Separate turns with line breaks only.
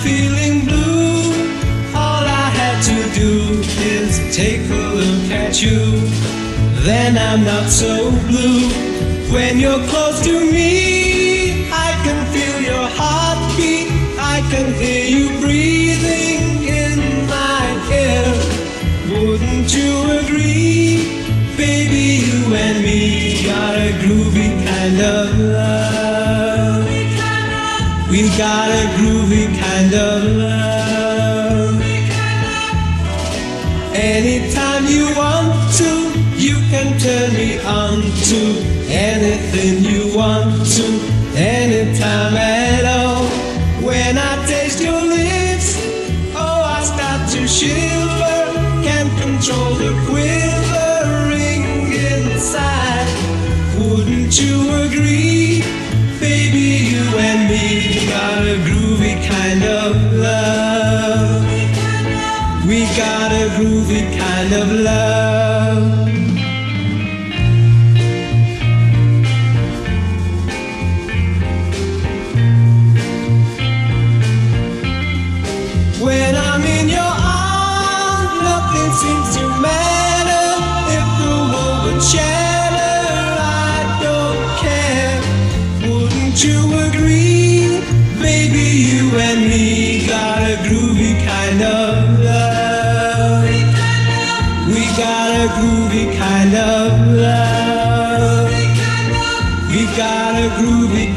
feeling blue, all I had to do is take a look at you. Then I'm not so blue. When you're close to me, I can feel your heartbeat. I can hear you breathing in my ear. Wouldn't you agree? Baby, you and me got a groovy kind of love. We got a groovy kind of love. Anytime you want to, you can turn me on to anything you want to, anytime at all. When I taste your lips, oh, I start to shiver. Can't control the quivering inside. Wouldn't you agree? Baby, you and me got a groovy kind of love. We got a groovy kind of love. When I'm in your arms, nothing seems to matter. If the world would shatter, I don't care. Wouldn't you agree? Baby, you and me got a groovy kind of love. We got a groovy kind of love. We got a groovy